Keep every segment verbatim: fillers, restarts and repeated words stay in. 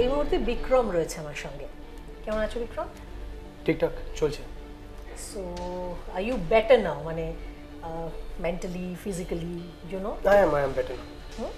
এই মুহূর্তে বিক্রম রয়েছে আমার সঙ্গে। কেমন আছো বিক্রম? ঠিকঠাক চলছে। So are you better now, মানে mentally, physically, you know? I am I am better now.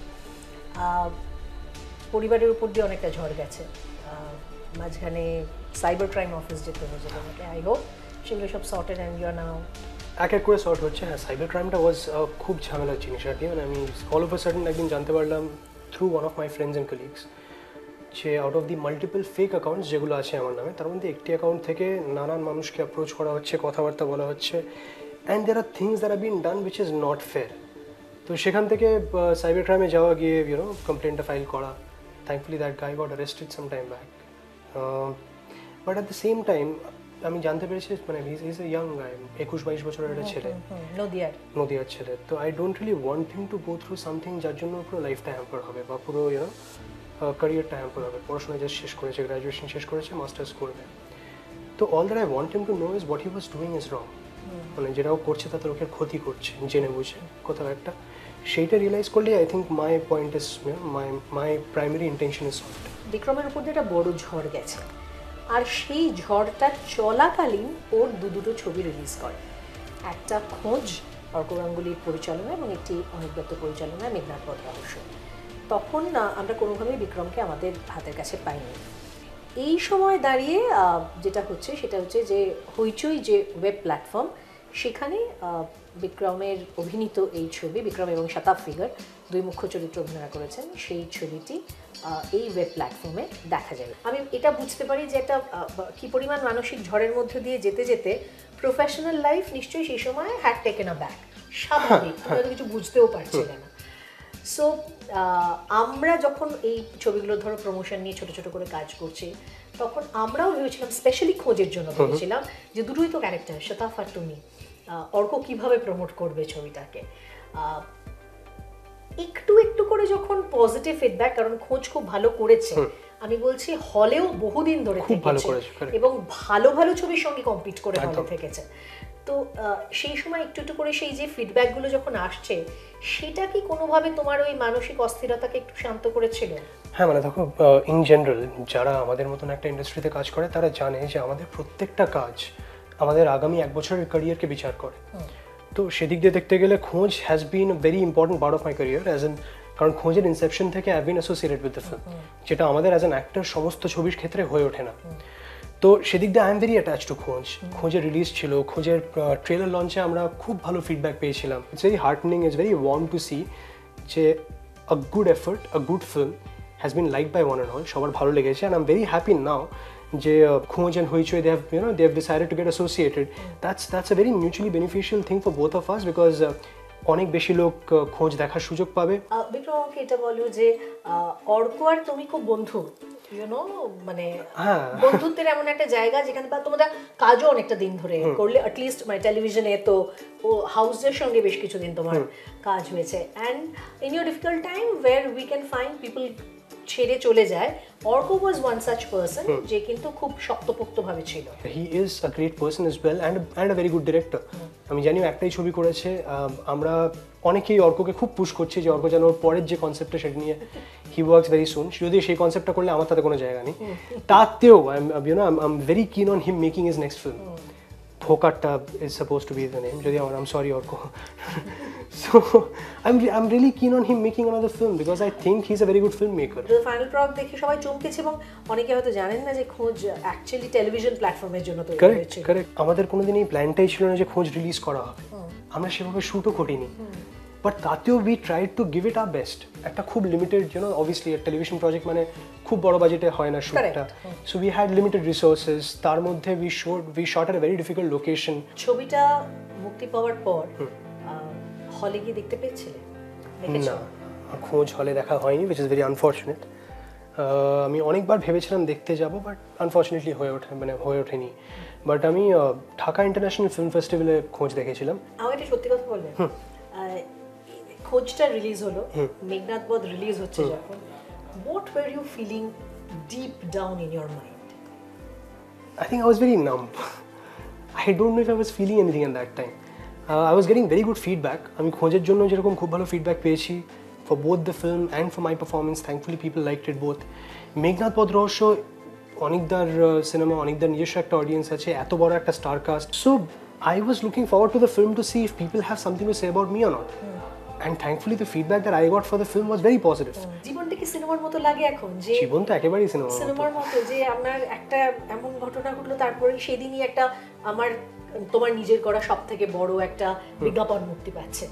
পরিবারের উপর দিয়ে অনেকটা ঝড় গেছে, মাঝখানে সাইবার ক্রাইম অফিস যেতে হয়েছে তোমাকে। আই হোপ সেগুলো সব sorted and you are now. এক এক করে সর্ট হচ্ছে। হ্যাঁ, সাইবার ক্রাইমটা ওয়াজ খুব ঝামেলার জিনিস আর কি। মানে আমি অল অফ আ সাডেন একদিন জানতে পারলাম through one of my friends and colleagues যে out of the multiple fake accounts যেগুলো আছে আমার নামে, তার মধ্যে একটি অ্যাকাউন্ট থেকে নানান মানুষকে অ্যাপ্রোচ করা হচ্ছে, কথাবার্তা বলা হচ্ছে, and there are things that are been done which is not fair. তো সেখান থেকে সাইবার ক্রাইমে যাওয়া গিয়ে ইউনো কমপ্লেনটা ফাইল করা। Thankfully that guy got arrested some time back. But at the same time আমি জানতে পেরেছি মানে ইজ এ ইয়াং গাই, একুশ বাইশ বছরের একটা ছেলে, নদিয়ার নদিয়ার ছেলে। তো I don't really want him to go through something যার জন্য পুরো লাইফটা হ্যাম্পার হবে বা পুরো ইউনো ক্যারিয়ারটা হ্যাম্পার হবে। পড়াশোনা জাস্ট শেষ করেছে, গ্র্যাজুয়েশন শেষ করেছে, মাস্টার্স করবে। তো all that I want him to know is what he was doing is wrong. মানে যেটাও করছে তাতে লোকের ক্ষতি করছে জেনে বুঝে কোথাও একটা। সেইটা রিয়েলাইজ করলে I think my point is my my primary intention is solved. বিক্রমের উপর দিয়ে একটা বড় ঝড় গেছে, আর সেই ঝড়টা চলাকালীন ওর দু দুটো ছবি রিলিজ করে। একটা খোঁজ অর্ক গাঙ্গুলির পরিচালনা এবং একটি অনিক দত্ত পরিচালনায় মেঘনাথ বধ রহস্য। তখন না আমরা কোনোভাবেই বিক্রমকে আমাদের হাতের কাছে পাইনি। এই সময় দাঁড়িয়ে যেটা হচ্ছে সেটা হচ্ছে যে হইচই যে ওয়েব প্ল্যাটফর্ম, সেখানে বিক্রমের অভিনীত এই ছবি, বিক্রম এবং শতাব ফিগার দুই মুখ্য চরিত্র অভিনয় করেছেন, সেই ছবিটি এই ওয়েব প্ল্যাটফর্মে দেখা যাবে। আমি এটা বুঝতে পারি যে একটা কী পরিমাণ মানসিক ঝড়ের মধ্যে দিয়ে যেতে যেতে প্রফেশনাল লাইফ নিশ্চয়ই সেই সময় হ্যাড টেকেন আ ব্যাক, স্বাভাবিক, হয়তো কিছু বুঝতেও পারছিলেন না। সো আমরা যখন এই ছবিগুলো ধরো প্রমোশন নিয়ে ছোটো ছোটো করে কাজ করছি, তখন আমরাও ভেবেছিলাম, স্পেশালি খোঁজের জন্য ভেবেছিলাম যে দুটোই তো ক্যারেক্টার, শতাব আর তুমি, অর্ক কীভাবে প্রমোট করবে ছবিটাকে। একটু একটু করে যখন পজিটিভ ফিডব্যাক, কারণ খোঁজ খুব ভালো করেছে, আমি বলছি হলেও বহুদিন ধরে থেকেছে এবং ভালো ভালো ছবির সঙ্গে কম্পিট করে হলে থেকেছে। তো সেই সময় একটু একটু করে সেই যে ফিডব্যাকগুলো যখন আসছে, সেটা কি কোনোভাবে তোমার ওই মানসিক অস্থিরতাকে একটু শান্ত করেছিল? হ্যাঁ, মানে দেখো, ইন জেনারেল যারা আমাদের মতন একটা ইন্ডাস্ট্রিতে কাজ করে তারা জানে যে আমাদের প্রত্যেকটা কাজ আমাদের আগামী এক বছরের ক্যারিয়ারকে বিচার করে। তো সেদিক দিয়ে দেখতে গেলে Khonj has been a very important part of my career as an, কারণ খোঁজের ইনসেপশন থেকে I been associated with the film, যেটা আমাদের অ্যাজ অ্যান অ্যাক্টর সমস্ত ছবির ক্ষেত্রে হয়ে ওঠে না। তো সেদিক দিয়ে I am very attach to Khonj. খোঁজের রিলিজ ছিল, খোঁজের ট্রেলার লঞ্চে আমরা খুব ভালো ফিডব্যাক পেয়েছিলাম। It's very heartening, it's very warm to see যে a good effort, a good film has been like by one and all, সবার ভালো লেগেছে। And I am very happy now যে Khonj and Hoichoi they have you know they have decided to get associated. That's that's a very mutually beneficial thing for both of us, because অনেক বেশি লোক খোঁজ দেখার সুযোগ পাবে। বিক্রম, আমাকে এটা বলো যে অর্ক আর তুমি খুব বন্ধু, ইউ নো, মানে বন্ধুত্বের এমন একটা জায়গা যেখানে বা তোমরা কাজও অনেকটা দিন ধরে করলে, অ্যাটলিস্ট মানে টেলিভিশনে তো ও হাউসের সঙ্গে বেশ কিছুদিন তোমার কাজ হয়েছে। And in your difficult time where we can find people ছেড়ে চলে যায়, Arko was one such person যে কিন্তু খুব শক্তপোক্তভাবে ছিল। He is a great person as well and and a very good director. আমি জানি একটাই ছবি করেছে, আমরা অনেকেই অর্ককে খুব পুশ করছি যে অর্ক যেন ওর পরের যে কনসেপ্টটা সেটা নিয়ে হি ওয়ার্কস ভেরি সুন। যদি সেই কনসেপ্টটা করলে আমার তাতে কোনো জায়গা নেই, তাতেও I am you know I am very keen on him making his next film. Bhokatta is suppose to be the name, যদি আমার, I am sorry Arko. So I'm re- I'm really keen on him making another film because I think he's a very good filmmaker. The final product দেখে সবাই চমকেছে এবং অনেকে হয়তো জানেন না যে খোঁজ অ্যাকচুয়ালি টেলিভিশন প্ল্যাটফর্মের জন্য তৈরি হয়েছে। কারেক্ট, আমাদের কোনোদিন এই প্ল্যানটাই ছিল না যে খোঁজ রিলিজ করা হবে, আমরা সেভাবে শুটও করিনি। বাট তাতেও we tried to give it our best. একটা খুব limited, you know, obviously television project মানে খুব বড় বাজেটে হয় না শুটটা, so we had limited resources. তার মধ্যে we shot we shot at a very difficult location. ছবিটা মুক্তি পাওয়ার পর হলে গিয়ে দেখতে পেয়েছিলে? না, খোঁজ হলে দেখা হয়নি, উইচ ইজ ভেরি আনফর্চুনেট। আমি অনেকবার ভেবেছিলাম দেখতে যাব, বাট আনফর্চুনেটলি হয়ে ওঠে মানে হয়ে ওঠেনি। বাট আমি ঢাকা ইন্টারন্যাশনাল ফিল্ম ফেস্টিভ্যালে খোঁজ দেখেছিলাম। আমার একটা সত্যি কথা বলবেন, খোঁজটা রিলিজ হলো, মেঘনাথ বধ রিলিজ হচ্ছে যখন, what were you feeling deep down in your mind? I think I was very numb. I don't know if I was feeling anything at that time. Uh, I was getting very good feedback. আমি খোঁজের জন্য যেরকম খুব ভালো feedback পেয়েছি, for both the film and for my performance. Thankfully people liked it both. Meghnad বধ রহস্য অনেকদার cinema, অনেকদার নিজস্ব একটা অডিয়েন্স আছে, এত বড় একটা star cast, so I was looking forward to the film to see if people have something to say about me or not. And thankfully the feedback that I got for the film was very positive. জীবনটা কি সিনেমার মতো লাগে এখন? যে জীবন তো একেবারেই cinema সিনেমার মতো, যে আমার একটা এমন ঘটনা ঘটলো তারপরে সেদিনই একটা আমার তোমার নিজের করা সব থেকে বড় একটা বিজ্ঞাপন মুক্তি পাচ্ছে,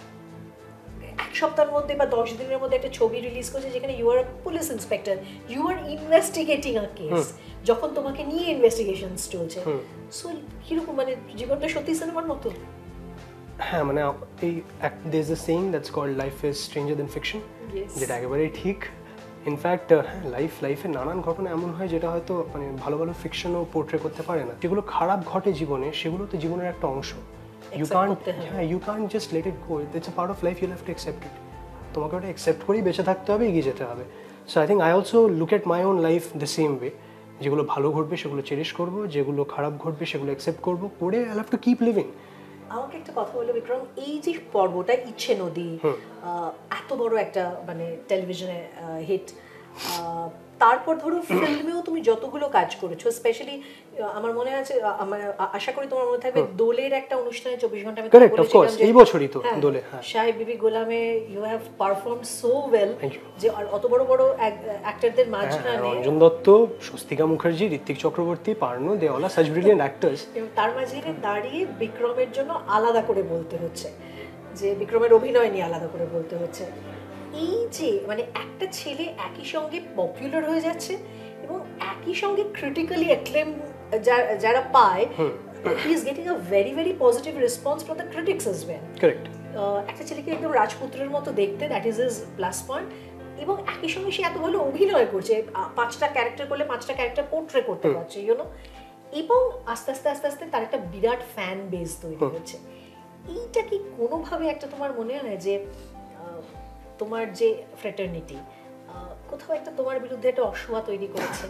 এক সপ্তাহের মধ্যে বা দশ দিনের মধ্যে একটা ছবি রিলিজ করছে যেখানে you are police inspector, you are investigating a case, যখন তোমাকে নিয়ে ইনভেস্টিগেশনস চলছে, সো কিরকম মানে জীবনটা সত্যি সিনেমার মতো। হ্যাঁ মানে এই there is a saying that's called life is stranger than fiction, যেটা একেবারেই ঠিক। ইনফ্যাক্ট হ্যাঁ লাইফ লাইফের নানান ঘটনা এমন হয় যেটা হয়তো মানে ভালো ভালো ফিকশনও পোর্ট্রে করতে পারে না, যেগুলো খারাপ ঘটে জীবনে সেগুলো তো জীবনের একটা অংশ। You can't, yeah, you can't just let it go. It's a part of life. You'll have to accept it. তোমাকে ওটা accept করেই বেঁচে থাকতে হবে, এগিয়ে যেতে হবে। So I think I also look at my own life the same way. যেগুলো ভালো ঘটবে সেগুলো চেরিশ করব, যেগুলো খারাপ ঘটবে সেগুলো accept করব, করে I'll have to keep living. আমাকে একটা কথা বলো বিক্রম, এই যে পর্বটা ইচ্ছে নদী এত বড় একটা মানে টেলিভিশনে হিট, তারপর ধরো ফিল্মেও তুমি যতগুলো কাজ করেছো, স্পেশালি আমার মনে আছে, আমার আশা করি তোমার মনে থাকবে দোলের একটা অনুষ্ঠানে চব্বিশ ঘন্টা আমি কারেক্ট অফ কোর্স এই বছরই তো দোলে, হ্যাঁ সাহেব বিবি গোলামে you have perform so well, যে অত বড় বড় অ্যাক্টরদের মাঝখানে Ranjan Dutta, Swastika Mukherjee, Ritwick Chakraborty, Parno, they all are such brilliant actors, এবং তার মাঝে দাঁড়িয়ে বিক্রমের জন্য আলাদা করে বলতে হচ্ছে, যে বিক্রমের অভিনয় নিয়ে আলাদা করে বলতে হচ্ছে। এই যে মানে একটা ছেলে একই সঙ্গে পপুলার হয়ে যাচ্ছে এবং একই সঙ্গে ক্রিটিক্যালি অ্যাক্লেম যারা পায়, he is getting a very very positive response from the critics as well. Correct, একটা ছেলেকে একদম রাজপুত্রের মতো দেখতে, that is his plus point, এবং একই সঙ্গে সে এত ভালো অভিনয় করছে, পাঁচটা ক্যারেক্টার করলে পাঁচটা ক্যারেক্টার পোর্ট্রে করতে পারছে, ইউনো, এবং আস্তে আস্তে আস্তে আস্তে তার একটা বিরাট ফ্যান বেস তৈরি হচ্ছে। এইটা কি কোনোভাবে একটা তোমার মনে হয় যে তোমার যে ফ্রেটার্নিটি কোথাও একটা তোমার বিরুদ্ধে একটা অসুয়া তৈরি করেছে?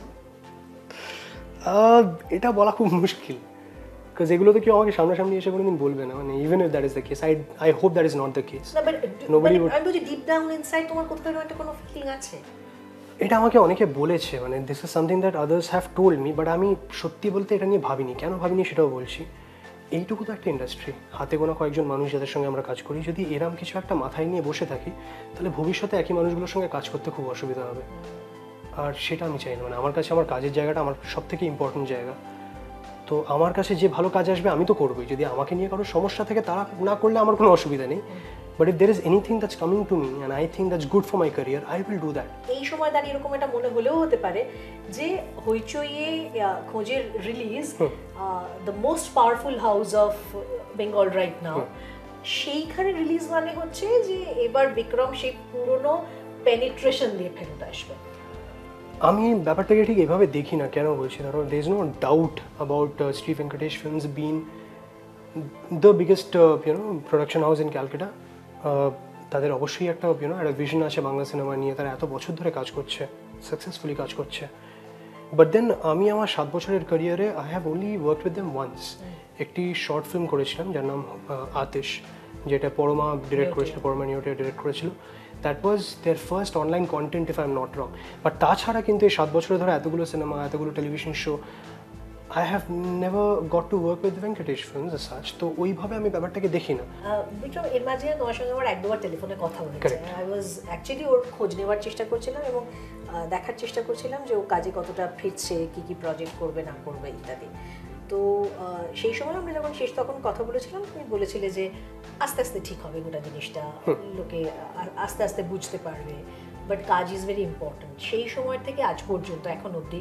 এটা বলা খুব মুশকিল, কারণ এগুলো তো কেউ আমাকে সামনাসামনি এসে কোনোদিন বলবে না, মানে even if that is the case, I I hope that is not the case. Nobody would, আমি বলছি ডিপ ডাউন ইনসাইড তোমার কোথাও একটা কোনো ফিলিং আছে? এটা আমাকে অনেকে বলেছে, মানে this is something that others have told me, but আমি সত্যি বলতে এটা নিয়ে ভাবিনি। কেন ভাবিনি সেটাও বলছি। এইটুকু তো একটা ইন্ডাস্ট্রি, হাতে গোনা কয়েকজন মানুষ যাদের সঙ্গে আমরা কাজ করি, যদি এরম কিছু একটা মাথায় নিয়ে বসে থাকি তাহলে ভবিষ্যতে একই মানুষগুলোর সঙ্গে কাজ করতে খুব অসুবিধা হবে, আর সেটা আমি চাই না। মানে আমার কাছে আমার কাজের জায়গাটা আমার সব থেকে ইম্পর্টেন্ট জায়গা, তো আমার কাছে যে ভালো কাজ আসবে আমি তো করবোই। যদি আমাকে নিয়ে কারো সমস্যা থেকে তারা না করলে আমার কোনো অসুবিধা নেই, but if there is anything that's coming to me and I think that's good for my career, I will do that. এই সময় দাঁড়িয়ে এরকম একটা মনে হলেও হতে পারে যে হইচইয়ে খোঁজের release, the most powerful house of Bengal right now, সেইখানে রিলিজ মানে হচ্ছে যে এবার বিক্রম সেই পুরনো পেনিট্রেশন দিয়ে ফেরত আসবে। আমি ব্যাপারটাকে ঠিক এভাবে দেখি না। কেন বলছি, ধরো there is no doubt about Shri Venkatesh films been the biggest you know production house in Calcutta. তাদের অবশ্যই একটা ইউনো একটা ভিশন আছে বাংলা সিনেমা নিয়ে, তারা এত বছর ধরে কাজ করছে, সাকসেসফুলি কাজ করছে। বাট দেন আমি আমার সাত বছরের ক্যারিয়ারে I have only work with them once. একটি শর্ট ফিল্ম করেছিলাম যার নাম আতিশ, যেটা পরমা ডিরেক্ট করেছিল, পরমা নিউটে ডিরেক্ট করেছিল। That was their first online content, if I am not wrong. But তাছাড়া কিন্তু এই সাত বছরে ধরে এতগুলো সিনেমা, এতগুলো television show, I have never got to work with Venkatesh films as such, তো ওইভাবে আমি ব্যাপারটাকে দেখি না। বিক্রম, এর মাঝে তোমার সঙ্গে আমার এক দুবার টেলিফোনে কথা হয়েছে। আই ওয়াজ অ্যাকচুয়ালি ওর খোঁজ নেওয়ার চেষ্টা করছিলাম এবং দেখার চেষ্টা করছিলাম যে ও কাজে কতটা ফিরছে, কি কি প্রজেক্ট করবে না করবে ইত্যাদি। তো সেই সময় আমরা যখন শেষ তখন কথা বলেছিলাম, তুমি বলেছিলে যে আস্তে আস্তে ঠিক হবে গোটা জিনিসটা, লোকে আস্তে আস্তে বুঝতে পারবে, বাট কাজ ইজ ভেরি ইম্পর্টেন্ট। সেই সময় থেকে আজ পর্যন্ত এখন অবধি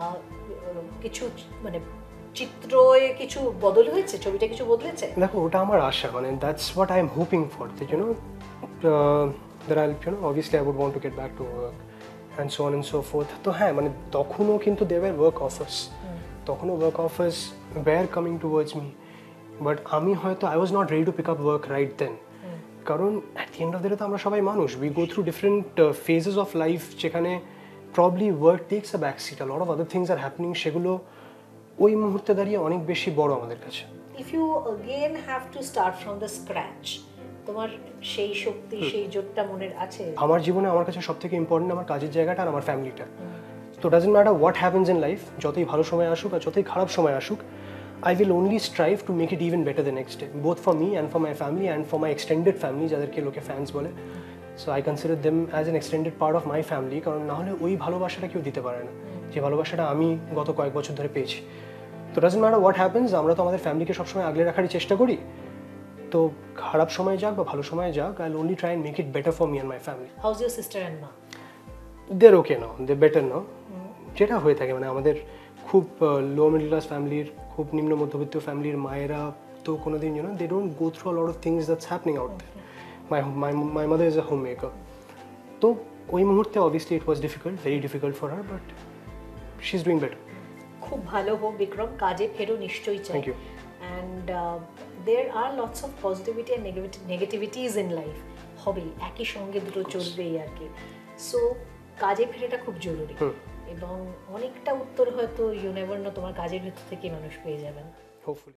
কিছু মানে চিত্রে কিছু বদল হয়েছে, ছবিটা কিছু বদলেছে? দেখো, ওটা আমার আশা, মানে that's what I am hoping for, that you know that I you know obviously I would want to get back to work and so on and so forth. তো হ্যাঁ, মানে তখনও কিন্তু দে ওয়ার ওয়ার্ক অফার্স, তখনও work offers were coming towards me, but আমি হয়তো I was not ready to pick up work right then. কারণ at the end of the day তো আমরা সবাই মানুষ, we go through different phases of life, যেখানে probably work takes a back seat, a lot of other things are happening, সেগুলো ওই মুহূর্তে দাঁড়িয়ে অনেক বেশি বড় আমাদের কাছে। If you again have to start from the scratch, তোমার সেই শক্তি সেই জোরটা মনের আছে? আমার জীবনে আমার কাছে সব থেকে ইম্পর্টেন্ট আমার কাজের জায়গাটা আর আমার ফ্যামিলিটা। তো doesn't matter what happens in life, যতই ভালো সময় আসুক আর যতই খারাপ সময় আসুক, I will only strive to make it even better the next day, both for me and for my family and for my extended family, যাদেরকে লোকে ফ্যান্স বলে। So I consider them as an extended part of my family, কারণ নাহলে ওই ভালোবাসাটা কেউ দিতে পারে না যে ভালোবাসাটা আমি গত কয়েক বছর ধরে পেয়েছি। তো ডাজন্ট ম্যাটার হোয়াট হ্যাপেন্স, আমরা তো আমাদের ফ্যামিলিকে সবসময় আগলে রাখারই চেষ্টা করি। তো খারাপ সময় যাক বা ভালো সময় যাক, I will only try and make it better for me and my family. How's your sister and মা? দের ওকে নাও, দে বেটার নাও, যেটা হয়ে থাকে মানে আমাদের খুব লো মিডল ক্লাস ফ্যামিলির, খুব নিম্ন মধ্যবিত্ত ফ্যামিলির মায়েরা তো কোনোদিন you know they don't go through a lot of things that's happening out there. My my my mother is a homemaker. তো ওই মুহূর্তে obviously it was difficult, very difficult for her, but she is doing better. খুব ভালো হোক বিক্রম, কাজে ফেরো নিশ্চয়ই চাই। Thank you. And there are lots of positivity and negativities in life, হবেই, একই সঙ্গে দুটো চলবেই আর কি। সো কাজে ফেরাটা খুব জরুরি, এবং অনেকটা উত্তর হয়তো ইউ নেভার নো তোমার কাজের ভেতর থেকে মানুষ পেয়ে যাবেন। হোপফুলি।